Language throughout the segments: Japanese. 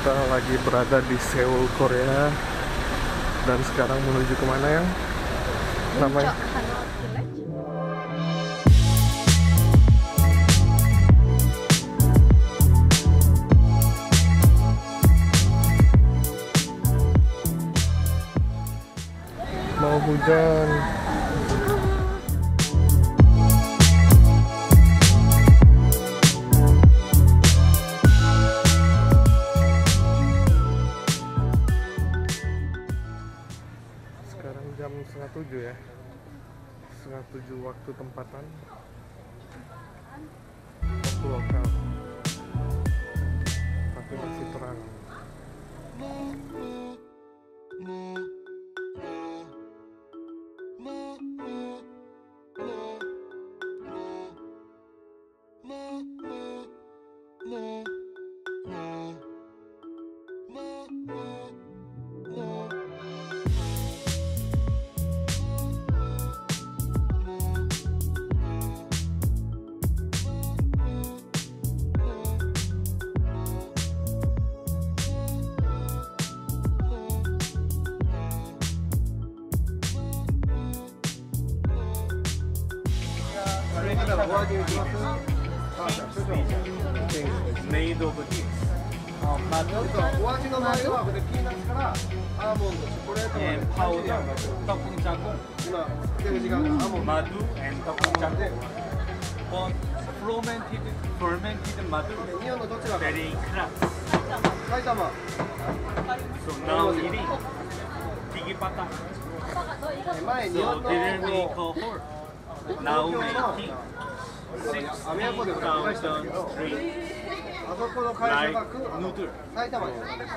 Kita lagi berada di Seoul, Korea, dan sekarang menuju kemana yang namanya? Mau hujan. Sekarang jam 6:30 ya, 6:30 waktu tempatan, waktu lokal, tapi masih terang. Made of this. お味の前はピーナッツからアーモンド、チョコレートまで And powder. Tepung jagung. 今手口がアーモンド Madu and tepung jagung. But fermented madu. 日本のどちらか Very cracked. 埼玉 So now eating. Tigi pata. 前日 So 本の didn't make a hole. Now making アメ横でも紹介したんだけど 6,000 street あそこの会社 like が noodle. 埼玉に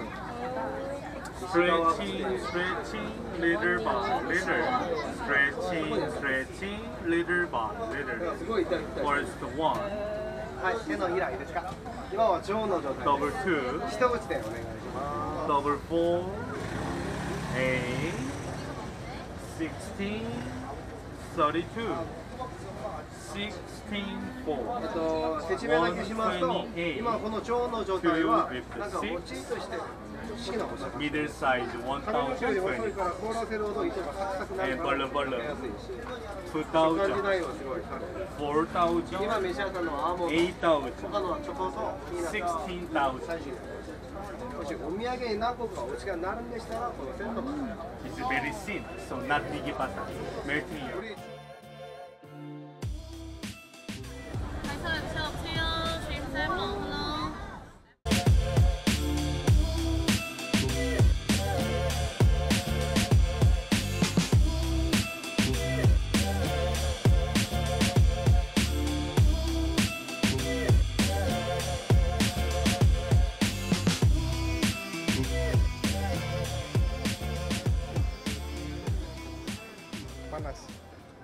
Stretching, stretching, little by little. Stretching, little by little. すごい痛い痛い First one, はい手のひらいいですか今は腸の状態 double two, 一口でお願いしま double four, 8, 16, 32, 16, 4. 説明だけしますと今この腸の状態はなんかもちっとして好きな星 Middle size, 髪の毛より細い 1,020. から凍らせるほど糸がサクサクなるからバラ食べやすいし 2,000, 感じないよすごい今 4,000, 召し上がったのはアーモンド 8,000, 他のはチョコとピーナッツが 16,000. 最新もしお土産に何個かお家がなるんでしたらこのセットまで It's very thin, so not big pata. Melting your. 拍摄的时候去哦，寻在猛喽。 Panas.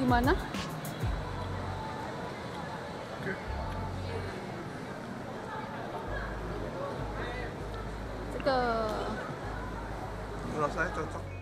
Gimana? Oke. Ke Menurut saya cocok.